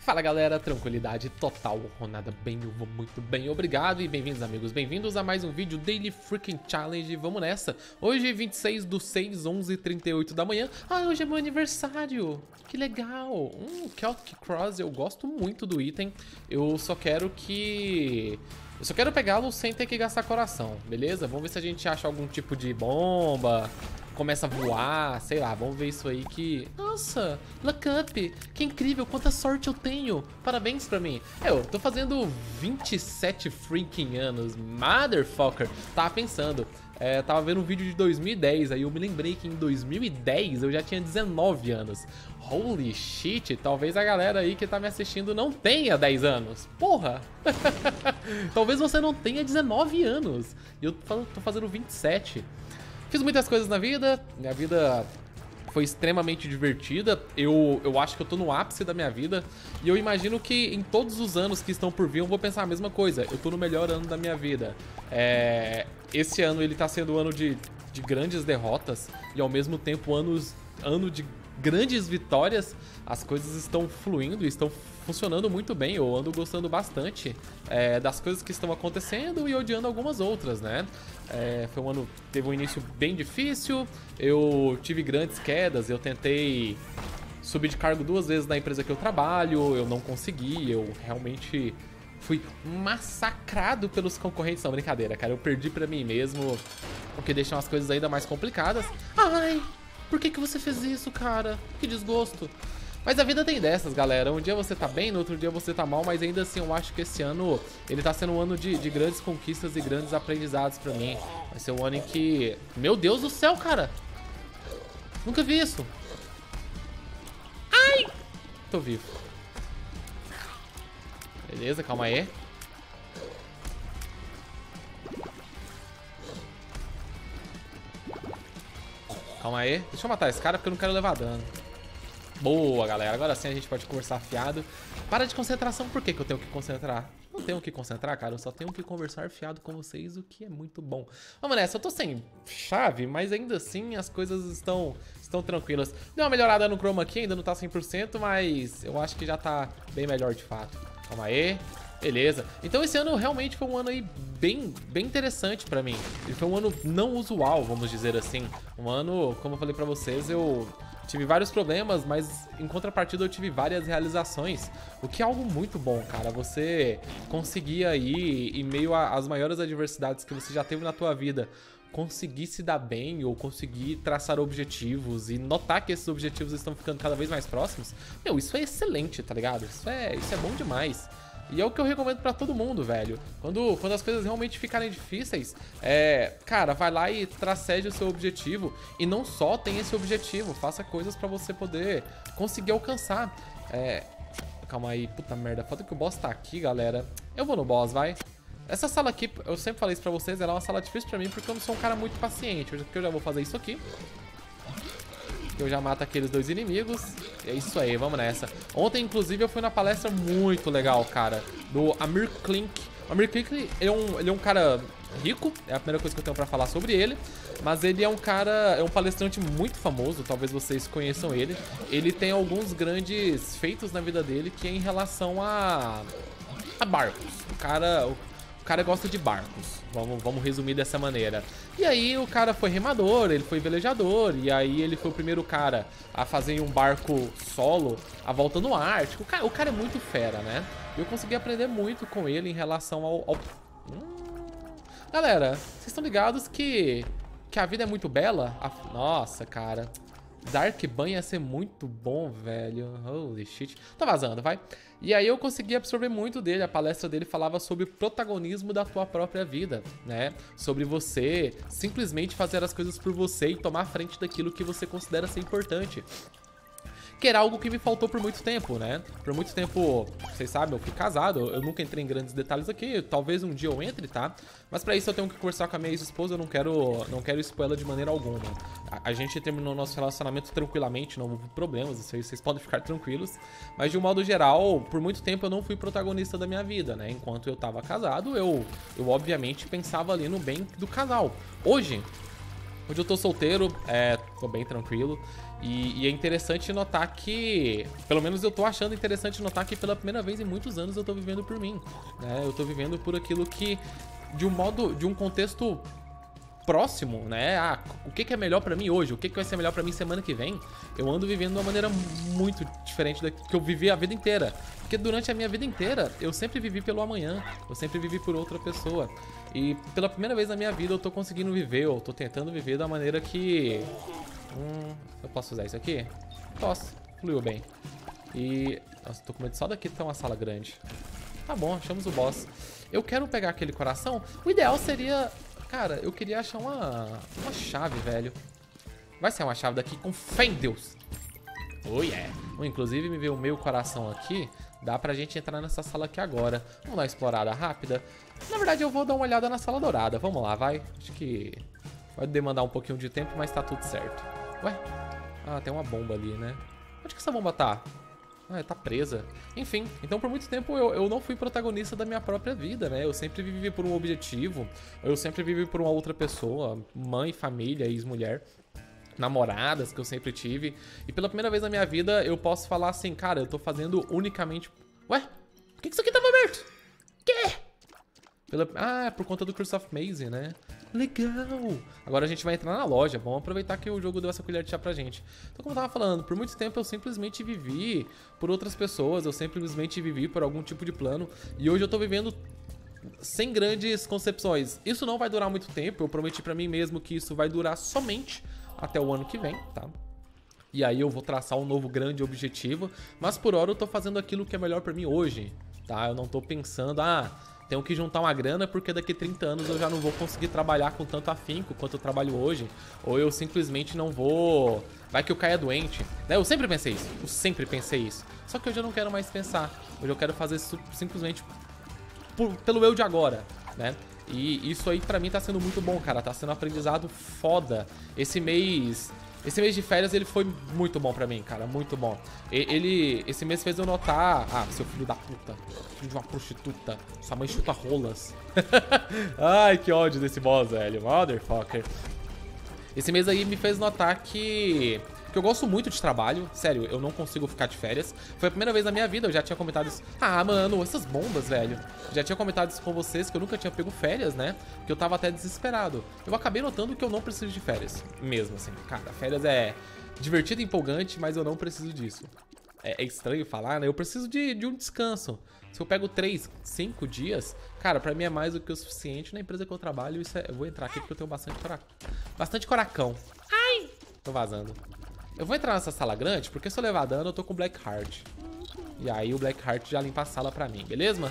Fala galera, tranquilidade total, Ronada bem, eu vou muito bem, obrigado e bem-vindos amigos, bem-vindos a mais um vídeo Daily Freaking Challenge, vamos nessa. Hoje 26/6, 11h38 da manhã, hoje é meu aniversário, que legal, Celtic Cross, eu gosto muito do item, eu só quero pegá-lo sem ter que gastar coração, beleza? Vamos ver se a gente acha algum tipo de bomba, começa a voar, sei lá, vamos ver isso aí que... Nossa, Luck Up, que incrível, quanta sorte eu tenho, parabéns pra mim. Eu tô fazendo 27 freaking anos, motherfucker, tava pensando, tava vendo um vídeo de 2010, aí eu me lembrei que em 2010 eu já tinha 19 anos. Holy shit, talvez a galera aí que tá me assistindo não tenha 10 anos, porra. Talvez você não tenha 19 anos, e eu tô fazendo 27. Fiz muitas coisas na vida, minha vida foi extremamente divertida, eu acho que eu tô no ápice da minha vida, e eu imagino que em todos os anos que estão por vir eu vou pensar a mesma coisa, eu tô no melhor ano da minha vida. Esse ano ele tá sendo um ano de grandes derrotas, e ao mesmo tempo ano de grandes vitórias, as coisas estão fluindo, estão funcionando muito bem, eu ando gostando bastante das coisas que estão acontecendo e odiando algumas outras, né? Foi um ano, teve um início bem difícil, eu tive grandes quedas, eu tentei subir de cargo 2 vezes na empresa que eu trabalho, eu não consegui, eu realmente fui massacrado pelos concorrentes, não, brincadeira, cara, eu perdi pra mim mesmo, o que deixa as coisas ainda mais complicadas. Ai, por que você fez isso, cara? Que desgosto. Mas a vida tem dessas, galera. Um dia você tá bem, no outro dia você tá mal, mas ainda assim eu acho que esse ano, ele tá sendo um ano de grandes conquistas e grandes aprendizados pra mim. Vai ser um ano em que... Meu Deus do céu, cara! Nunca vi isso. Ai! Tô vivo. Beleza, calma aí. Calma aí. Deixa eu matar esse cara porque eu não quero levar dano. Boa, galera. Agora sim a gente pode conversar fiado. Para de concentração. Por que eu tenho que concentrar? Não tenho que concentrar, cara. Eu só tenho que conversar fiado com vocês, o que é muito bom. Vamos nessa. Eu tô sem chave, mas ainda assim as coisas estão tranquilas. Deu uma melhorada no chroma aqui, ainda não tá 100%, mas eu acho que já tá bem melhor de fato. Calma aí. Beleza. Então esse ano realmente foi um ano aí bem interessante pra mim. Ele foi um ano não usual, vamos dizer assim. Um ano, como eu falei pra vocês, eu tive vários problemas, mas em contrapartida eu tive várias realizações. O que é algo muito bom, cara. Você conseguir aí, em meio às maiores adversidades que você já teve na tua vida, conseguir se dar bem ou conseguir traçar objetivos e notar que esses objetivos estão ficando cada vez mais próximos. Meu, isso é excelente, tá ligado? Isso é bom demais. E é o que eu recomendo pra todo mundo, velho. Quando as coisas realmente ficarem difíceis, cara, vai lá e tracede o seu objetivo. E não só tem esse objetivo, faça coisas pra você poder conseguir alcançar. Calma aí, puta merda, falta que o boss tá aqui, galera. Eu vou no boss, vai. Essa sala aqui, eu sempre falei isso pra vocês, ela é uma sala difícil pra mim porque eu não sou um cara muito paciente. Eu já vou fazer isso aqui. Eu já mato aqueles 2 inimigos. É isso aí, vamos nessa. Ontem, inclusive, eu fui na palestra muito legal, cara, do Amir Klink. O Amir Klink, ele é um cara rico, é a primeira coisa que eu tenho pra falar sobre ele. Mas ele é um cara, é um palestrante muito famoso, talvez vocês conheçam ele. Ele tem alguns grandes feitos na vida dele que é em relação a barcos. O cara gosta de barcos, vamos resumir dessa maneira. E aí o cara foi remador, ele foi velejador, e aí ele foi o primeiro cara a fazer um barco solo a volta no Ártico. O cara é muito fera, né? E eu consegui aprender muito com ele em relação ao... Galera, vocês estão ligados que a vida é muito bela? Nossa, cara... Dark Ban ia ser muito bom, velho. Holy shit. Tá vazando, vai. E aí eu consegui absorver muito dele. A palestra dele falava sobre o protagonismo da tua própria vida, né? Sobre você simplesmente fazer as coisas por você e tomar frente daquilo que você considera ser importante. Que era algo que me faltou por muito tempo, né? Por muito tempo, vocês sabem, eu fui casado, eu nunca entrei em grandes detalhes aqui, talvez um dia eu entre, tá? Mas pra isso eu tenho que conversar com a minha ex-esposa, eu não quero expor ela de maneira alguma. A gente terminou nosso relacionamento tranquilamente, não houve problemas, isso aí vocês podem ficar tranquilos. Mas de um modo geral, por muito tempo eu não fui protagonista da minha vida, né? Enquanto eu tava casado, eu obviamente pensava ali no bem do casal. Hoje eu tô solteiro, tô bem tranquilo. E é interessante notar que, pelo menos eu tô achando interessante notar que pela primeira vez em muitos anos eu tô vivendo por mim, né? Eu tô vivendo por aquilo que, de um contexto próximo, né? Ah, o que é melhor pra mim hoje? O que vai ser melhor pra mim semana que vem? Eu ando vivendo de uma maneira muito diferente da que eu vivi a vida inteira. Porque durante a minha vida inteira, eu sempre vivi pelo amanhã. Eu sempre vivi por outra pessoa. E pela primeira vez na minha vida, eu tô conseguindo viver, eu tô tentando viver da maneira que... eu posso usar isso aqui? Posso. Fluiu bem. E... Nossa, tô com medo só daqui ter uma sala grande. Tá bom, achamos o boss. Eu quero pegar aquele coração. O ideal seria... Cara, eu queria achar uma chave, velho. Vai ser uma chave daqui com fé em Deus. Oh, yeah. Inclusive, me veio o meu coração aqui. Dá pra gente entrar nessa sala aqui agora. Vamos dar uma explorada rápida. Na verdade, eu vou dar uma olhada na sala dourada. Vamos lá, vai. Acho que vai demandar um pouquinho de tempo, mas tá tudo certo. Ué? Ah, tem uma bomba ali, né? Onde que essa bomba tá? Ah, tá presa. Enfim, então por muito tempo eu não fui protagonista da minha própria vida, né? Eu sempre vivi por um objetivo, eu sempre vivi por uma outra pessoa, mãe, família, ex-mulher, namoradas que eu sempre tive. E pela primeira vez na minha vida eu posso falar assim, cara, eu tô fazendo unicamente... Ué? Por que isso aqui tava aberto? Quê? Ah, é por conta do Curse of Maze, né? Legal! Agora a gente vai entrar na loja. Vamos aproveitar que o jogo deu essa colher de chá pra gente. Então, como eu tava falando, por muito tempo eu simplesmente vivi por outras pessoas. Eu simplesmente vivi por algum tipo de plano. E hoje eu tô vivendo sem grandes concepções. Isso não vai durar muito tempo. Eu prometi pra mim mesmo que isso vai durar somente até o ano que vem, tá? E aí eu vou traçar um novo grande objetivo. Mas por hora eu tô fazendo aquilo que é melhor pra mim hoje, tá? Eu não tô pensando, tenho que juntar uma grana porque daqui a 30 anos eu já não vou conseguir trabalhar com tanto afinco quanto eu trabalho hoje. Ou eu simplesmente não vou... Vai que eu caia doente. Né? Eu sempre pensei isso. Eu sempre pensei isso. Só que hoje eu não quero mais pensar. Hoje eu quero fazer isso simplesmente pelo eu de agora, né? E isso aí pra mim tá sendo muito bom, cara. Tá sendo um aprendizado foda. Esse mês de férias, ele foi muito bom pra mim, cara. Muito bom. Esse mês fez eu notar... Ah, seu filho da puta. Filho de uma prostituta. Sua mãe chuta rolas. Ai, que ódio desse boss, velho. Motherfucker. Esse mês aí me fez notar que eu gosto muito de trabalho. Sério, eu não consigo ficar de férias. Foi a primeira vez na minha vida, eu já tinha comentado isso. Ah, mano, essas bombas, velho. Já tinha comentado isso com vocês, que eu nunca tinha pego férias, né? Que eu tava até desesperado. Eu acabei notando que eu não preciso de férias. Mesmo assim, cara, férias é divertido e empolgante, mas eu não preciso disso. É estranho falar, né? Eu preciso de um descanso. Se eu pego 3, 5 dias, cara, pra mim é mais do que o suficiente. Na empresa que eu trabalho, eu vou entrar aqui porque eu tenho bastante coracão. Ai! Tô vazando. Eu vou entrar nessa sala grande porque se eu levar dano eu tô com o Black Heart. E aí o Black Heart já limpa a sala pra mim, beleza?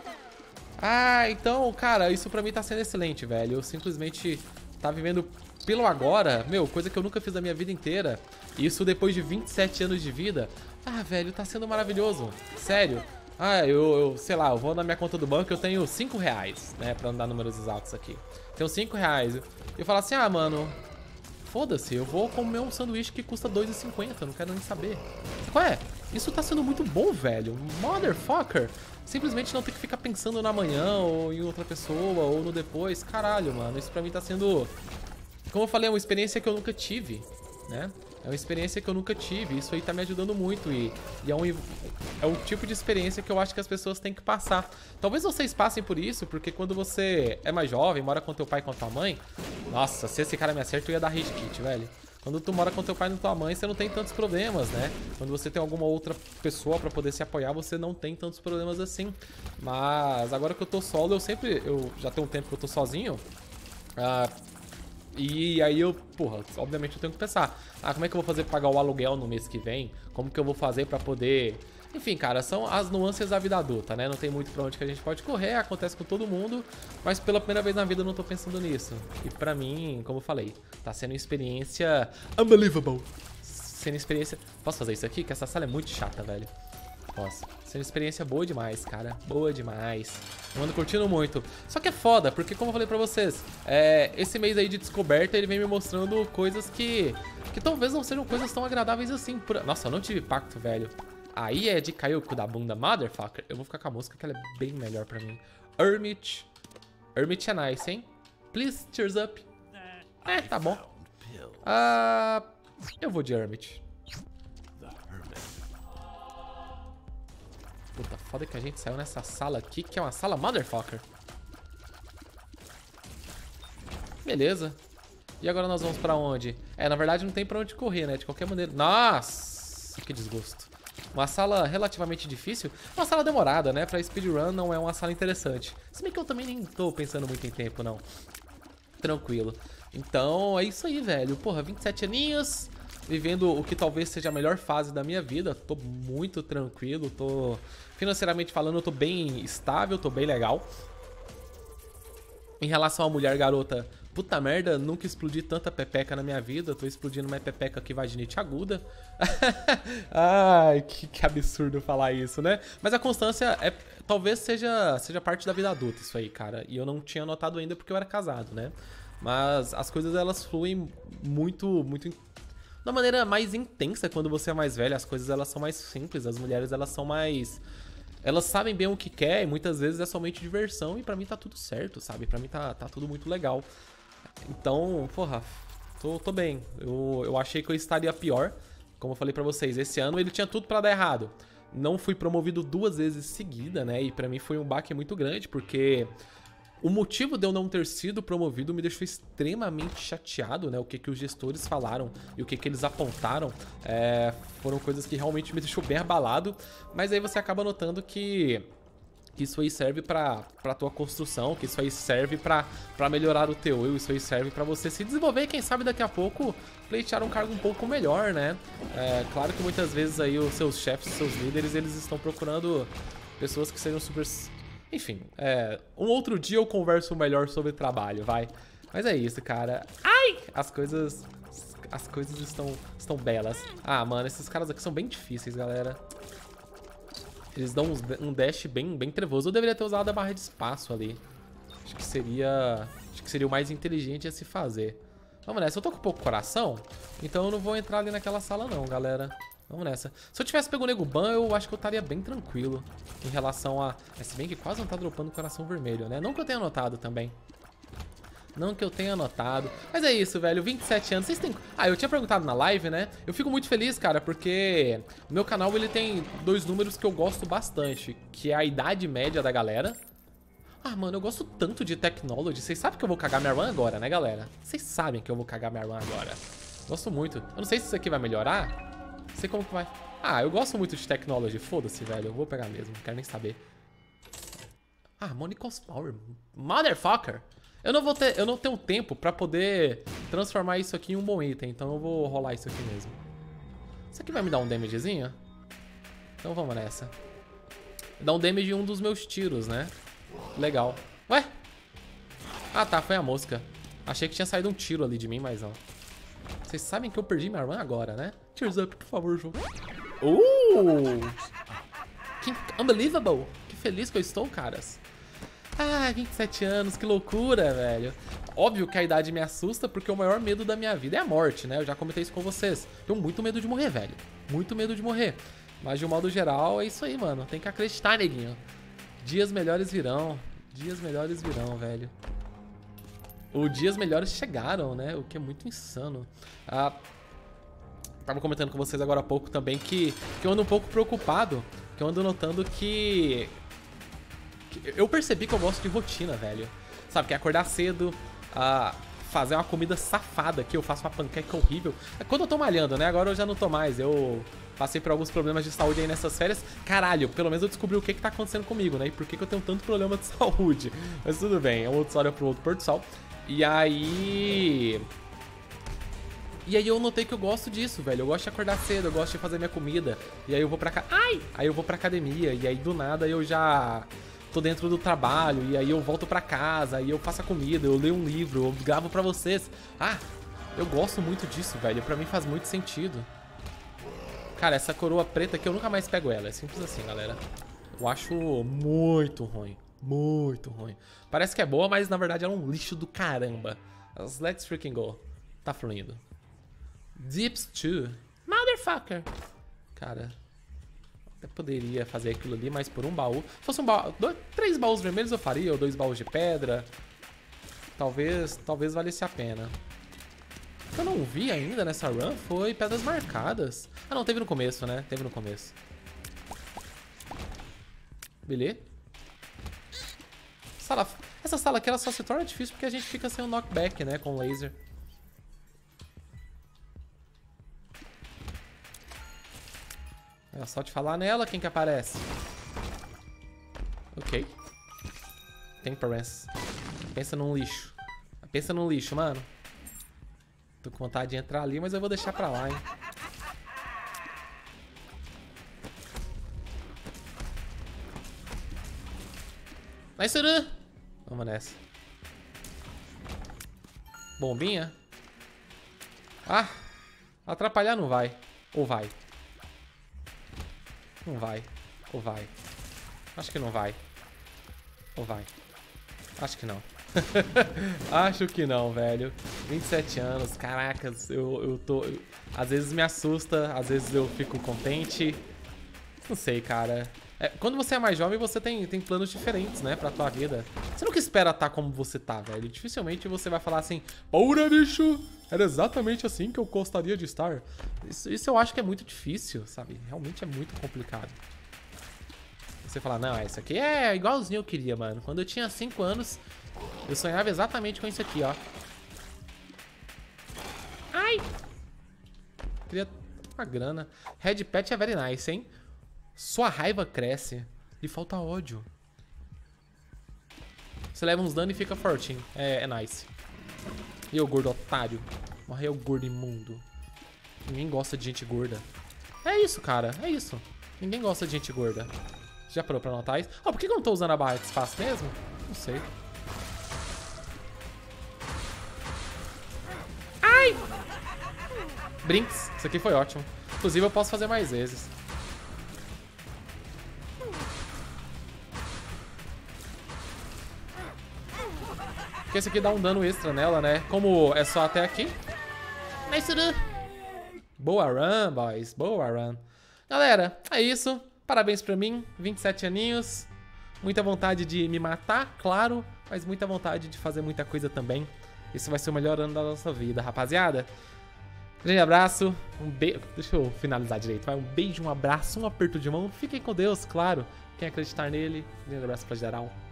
Ah, então, cara, isso pra mim tá sendo excelente, velho. Eu simplesmente tá vivendo pelo agora, meu, coisa que eu nunca fiz na minha vida inteira. Isso depois de 27 anos de vida. Ah, velho, tá sendo maravilhoso. Sério. Ah, eu sei lá, eu vou na minha conta do banco, eu tenho 5 reais, né, pra não dar números exatos aqui. Tenho 5 reais. Eu falo assim, ah, mano, foda-se, eu vou comer um sanduíche que custa R$2,50, não quero nem saber. Qual é? Isso tá sendo muito bom, velho. Motherfucker. Simplesmente não ter que ficar pensando no amanhã, ou em outra pessoa, ou no depois. Caralho, mano, isso pra mim tá sendo... Como eu falei, é uma experiência que eu nunca tive, né? É uma experiência que eu nunca tive, isso aí tá me ajudando muito e é o tipo de experiência que eu acho que as pessoas têm que passar. Talvez vocês passem por isso, porque quando você é mais jovem, mora com teu pai e com tua mãe, nossa, se esse cara me acerta, eu ia dar rage kit, velho. Quando tu mora com teu pai e tua mãe, você não tem tantos problemas, né? Quando você tem alguma outra pessoa pra poder se apoiar, você não tem tantos problemas assim. Mas agora que eu tô solo, eu já tenho um tempo que eu tô sozinho, e aí porra, obviamente eu tenho que pensar, como é que eu vou fazer pra pagar o aluguel no mês que vem? Como que eu vou fazer pra poder... Enfim, cara, são as nuances da vida adulta, né? Não tem muito pra onde que a gente pode correr, acontece com todo mundo, mas pela primeira vez na vida eu não tô pensando nisso. E pra mim, como eu falei, tá sendo uma experiência unbelievable. Sendo experiência... Posso fazer isso aqui? Que essa sala é muito chata, velho. Posso. Sendo experiência boa demais, cara. Boa demais. Eu ando curtindo muito. Só que é foda, porque como eu falei pra vocês, esse mês aí de descoberta, ele vem me mostrando coisas que talvez não sejam coisas tão agradáveis assim. Nossa, eu não tive pacto, velho. Aí é de cair o cu da bunda, motherfucker. Eu vou ficar com a música que ela é bem melhor pra mim. Hermit. Hermit é nice, hein? Please, cheers up. Tá bom. Eu vou de Hermit. Puta, foda que a gente saiu nessa sala aqui, que é uma sala motherfucker. Beleza. E agora nós vamos pra onde? Na verdade não tem pra onde correr, né? De qualquer maneira. Nossa, que desgosto. Uma sala relativamente difícil. Uma sala demorada, né? Pra speedrun não é uma sala interessante. Se bem que eu também nem tô pensando muito em tempo, não. Tranquilo. Então, é isso aí, velho. Porra, 27 aninhos. Vivendo o que talvez seja a melhor fase da minha vida. Tô muito tranquilo. Tô... Financeiramente falando, eu tô bem estável. Tô bem legal. Em relação à mulher garota... Puta merda, nunca explodi tanta pepeca na minha vida. Tô explodindo uma pepeca aqui vaginite aguda. Ai, que absurdo falar isso, né? Mas a constância talvez seja parte da vida adulta isso aí, cara. E eu não tinha notado ainda porque eu era casado, né? Mas as coisas, elas fluem muito de uma maneira mais intensa quando você é mais velho. As coisas, elas são mais simples. As mulheres, elas são mais... Elas sabem bem o que quer e muitas vezes é somente diversão. E pra mim tá tudo certo, sabe? Pra mim tá tudo muito legal. Então, porra, tô bem. Eu achei que eu estaria pior. Como eu falei pra vocês, esse ano ele tinha tudo pra dar errado. Não fui promovido 2 vezes seguida, né? E pra mim foi um baque muito grande, porque o motivo de eu não ter sido promovido me deixou extremamente chateado, né? O que os gestores falaram e o que eles apontaram foram coisas que realmente me deixou bem abalado. Mas aí você acaba notando que isso aí serve pra tua construção, que isso aí serve pra melhorar o teu eu, isso aí serve pra você se desenvolver e quem sabe daqui a pouco pleitear um cargo um pouco melhor, né? Claro que muitas vezes aí os seus chefes, os seus líderes, eles estão procurando pessoas que sejam super... Enfim, um outro dia eu converso melhor sobre trabalho, vai. Mas é isso, cara. Ai! As coisas estão belas. Ah, mano, esses caras aqui são bem difíceis, galera. Eles dão um dash bem trevoso. Eu deveria ter usado a barra de espaço ali. Acho que seria o mais inteligente a se fazer. Vamos nessa. Eu tô com pouco coração, então eu não vou entrar ali naquela sala não, galera. Vamos nessa. Se eu tivesse pego o Nego Ban, eu acho que eu estaria bem tranquilo em relação a... Se bem que quase não tá dropando coração vermelho, né? Não que eu tenha notado também. Não que eu tenha notado. Mas é isso, velho. 27 anos. Vocês têm... eu tinha perguntado na live, né? Eu fico muito feliz, cara, porque o meu canal, ele tem 2 números que eu gosto bastante, que é a idade média da galera. Ah, mano, eu gosto tanto de technology. Vocês sabem que eu vou cagar minha run agora, né, galera? Vocês sabem que eu vou cagar minha run agora. Gosto muito. Eu não sei se isso aqui vai melhorar. Não sei como que vai. Ah, eu gosto muito de technology. Foda-se, velho. Eu vou pegar mesmo. Não quero nem saber. Ah, Monicos Power. Motherfucker. Eu não tenho tempo pra poder transformar isso aqui em um bom item, então eu vou rolar isso aqui mesmo. Isso aqui vai me dar um damagezinho? Então vamos nessa. Dá um damage em um dos meus tiros, né? Legal. Ué? Ah, tá, foi a mosca. Achei que tinha saído um tiro ali de mim, mas não. Vocês sabem que eu perdi minha run agora, né? Cheers up, por favor, jogo. Que unbelievable. Que feliz que eu estou, caras. Ah, 27 anos, que loucura, velho. Óbvio que a idade me assusta, porque o maior medo da minha vida é a morte, né? Eu já comentei isso com vocês. Tenho muito medo de morrer, velho. Muito medo de morrer. Mas de um modo geral, é isso aí, mano. Tem que acreditar, neguinho. Dias melhores virão. Dias melhores virão, velho. Os dias melhores chegaram, né? O que é muito insano. Tava comentando com vocês agora há pouco também que eu ando um pouco preocupado. Que eu ando notando que... Eu percebi que eu gosto de rotina, velho. Sabe, que é acordar cedo, fazer uma comida safada aqui. Eu faço uma panqueca horrível. Quando eu tô malhando, né? Agora eu já não tô mais. Eu passei por alguns problemas de saúde aí nessas férias. Caralho, pelo menos eu descobri o que tá acontecendo comigo, né? E por que eu tenho tanto problema de saúde. Mas tudo bem, é uma outra história pro outro pôr do sol. E aí eu notei que eu gosto disso, velho. Eu gosto de acordar cedo, eu gosto de fazer minha comida. E aí eu vou pra cá. Aí eu vou pra academia. E aí do nada eu já... tô dentro do trabalho, e aí eu volto pra casa, e eu faço a comida, eu leio um livro, eu gravo pra vocês. Eu gosto muito disso, velho. Pra mim faz muito sentido. Cara, essa coroa preta aqui eu nunca mais pego ela. É simples assim, galera. Eu acho muito ruim. Muito ruim. Parece que é boa, mas na verdade ela é um lixo do caramba. Let's freaking go. Tá fluindo. Dips 2. Motherfucker. Cara... Até poderia fazer aquilo ali, mas por um baú. Se fosse um baú, 3 baús vermelhos eu faria, ou 2 baús de pedra. Talvez valesse a pena. O que eu não vi ainda nessa run foi pedras marcadas. Ah não, teve no começo, né? Teve no começo. Beleza. Essa sala aqui ela só se torna difícil porque a gente fica sem o knockback, né? Com o laser. É só te falar nela, quem que aparece? Ok. Temperance. Pensa num lixo. Pensa num lixo, mano. Tô com vontade de entrar ali, mas eu vou deixar pra lá, hein. Nice, vamos nessa. Bombinha. Ah, atrapalhar não vai. Ou vai? Não vai. Ou vai? Acho que não vai. Ou vai? Acho que não. Acho que não, velho. 27 anos, caracas, eu tô... às vezes me assusta, às vezes eu fico contente. Não sei, cara. Quando você é mais jovem, você tem planos diferentes, né, pra tua vida. Você nunca espera estar como você tá, velho. Dificilmente você vai falar assim, porra, bicho, era exatamente assim que eu gostaria de estar. Isso eu acho que é muito difícil, sabe? Realmente é muito complicado. Você falar, não, isso aqui é igualzinho eu queria, mano. Quando eu tinha 5 anos, eu sonhava exatamente com isso aqui, ó. Ai! Queria uma grana. Red Pet é very nice, hein? Sua raiva cresce. Lhe falta ódio. Você leva uns danos e fica fortinho. É nice. E o gordo otário. Morreu gordo imundo. Ninguém gosta de gente gorda. É isso, cara. É isso. Ninguém gosta de gente gorda. Já parou pra notar isso? Por que eu não tô usando a barra de espaço mesmo? Não sei. Ai! Brinks. Isso aqui foi ótimo. Inclusive, eu posso fazer mais vezes. Porque esse aqui dá um dano extra nela, né? Como é só até aqui. Nice run. Boa run, boys. Boa run. Galera, é isso. Parabéns pra mim. 27 aninhos. Muita vontade de me matar, claro. Mas muita vontade de fazer muita coisa também. Esse vai ser o melhor ano da nossa vida, rapaziada. Grande abraço. Um beijo. Deixa eu finalizar direito. Vai, um beijo, um abraço, um aperto de mão. Fiquem com Deus, claro. Quem acreditar nele. Grande abraço pra geral.